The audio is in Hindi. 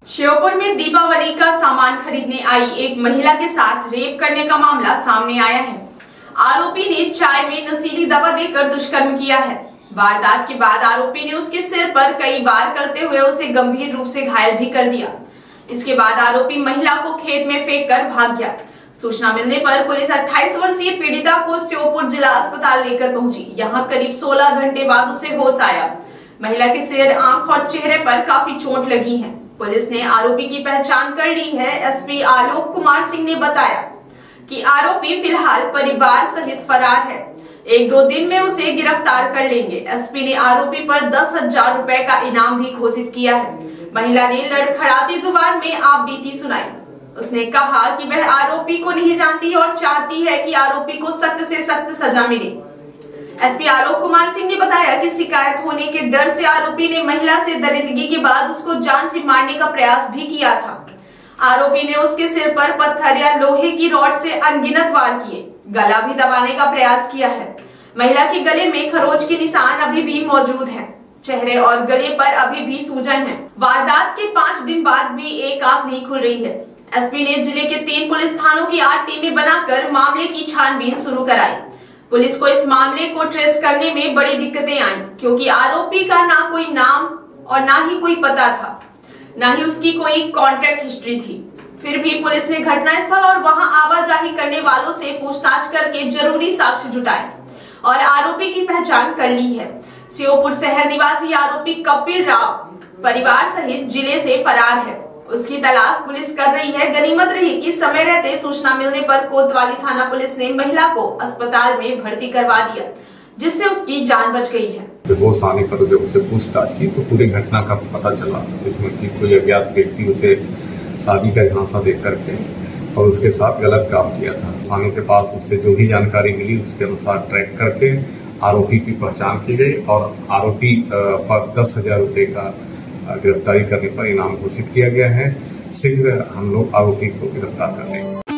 श्योपुर में दीपावली का सामान खरीदने आई एक महिला के साथ रेप करने का मामला सामने आया है। आरोपी ने चाय में नशीली दवा देकर दुष्कर्म किया है। वारदात के बाद आरोपी ने उसके सिर पर कई वार करते हुए उसे गंभीर रूप से घायल भी कर दिया। इसके बाद आरोपी महिला को खेत में फेंक कर भाग गया। सूचना मिलने पर पुलिस 28 वर्षीय पीड़िता को श्योपुर जिला अस्पताल लेकर पहुंची। यहां करीब 16 घंटे बाद उसे होश आया। महिला के सिर, आंख और चेहरे पर काफी चोट लगी है। पुलिस ने आरोपी की पहचान कर ली है। एसपी आलोक कुमार सिंह ने बताया कि आरोपी फिलहाल परिवार सहित फरार है। 1-2 दिन में उसे गिरफ्तार कर लेंगे। एसपी ने आरोपी पर 10,000 रुपए का इनाम भी घोषित किया है। महिला ने लड़खड़ाती जुबान में आप बीती सुनाई। उसने कहा कि वह आरोपी को नहीं जानती और चाहती है कि आरोपी को सख्त से सख्त सजा मिले। एसपी आलोक कुमार सिंह ने बताया कि शिकायत होने के डर से आरोपी ने महिला से दरिंदगी के बाद उसको जान से मारने का प्रयास भी किया था। आरोपी ने उसके सिर पर पत्थर या लोहे की रॉड से अनगिनत वार किए। गला भी दबाने का प्रयास किया है। महिला के गले में खरोच के निशान अभी भी मौजूद हैं। चेहरे और गले पर अभी भी सूजन है। वारदात के 5 दिन बाद भी एक आंख नहीं खुल रही है। एसपी ने जिले के 3 पुलिस थानों की 8 टीमें बनाकर मामले की छानबीन शुरू कराई। पुलिस को इस मामले को ट्रेस करने में बड़ी दिक्कतें आई, क्योंकि आरोपी का ना कोई नाम और ना ही कोई पता था, ना ही उसकी कोई कॉन्ट्रैक्ट हिस्ट्री थी। फिर भी पुलिस ने घटनास्थल और वहां आवाजाही करने वालों से पूछताछ करके जरूरी साक्ष्य जुटाए और आरोपी की पहचान कर ली है। श्योपुर शहर निवासी आरोपी कपिल राव परिवार सहित जिले से फरार है। उसकी तलाश पुलिस कर रही है। गनीमत रही कि समय रहते सूचना मिलने पर कोतवाली थाना पुलिस ने महिला को अस्पताल में भर्ती करवा दिया, जिससे उसकी जान बच गई है। होश आने पर जब उसे पूछताछ की तो पूरी घटना का पता चला, जिसमें कि कोई अज्ञात व्यक्ति उसे शादी का झांसा दे करके और उसके साथ गलत काम किया था। थाने के पास उससे जो भी जानकारी मिली उसके अनुसार ट्रैक करके आरोपी की पहचान की गई और आरोपी पर 10,000 रुपए का गिरफ्तारी करने पर इनाम घोषित किया गया है। शीघ्र हम लोग आरोपी को गिरफ्तार कर लेंगे।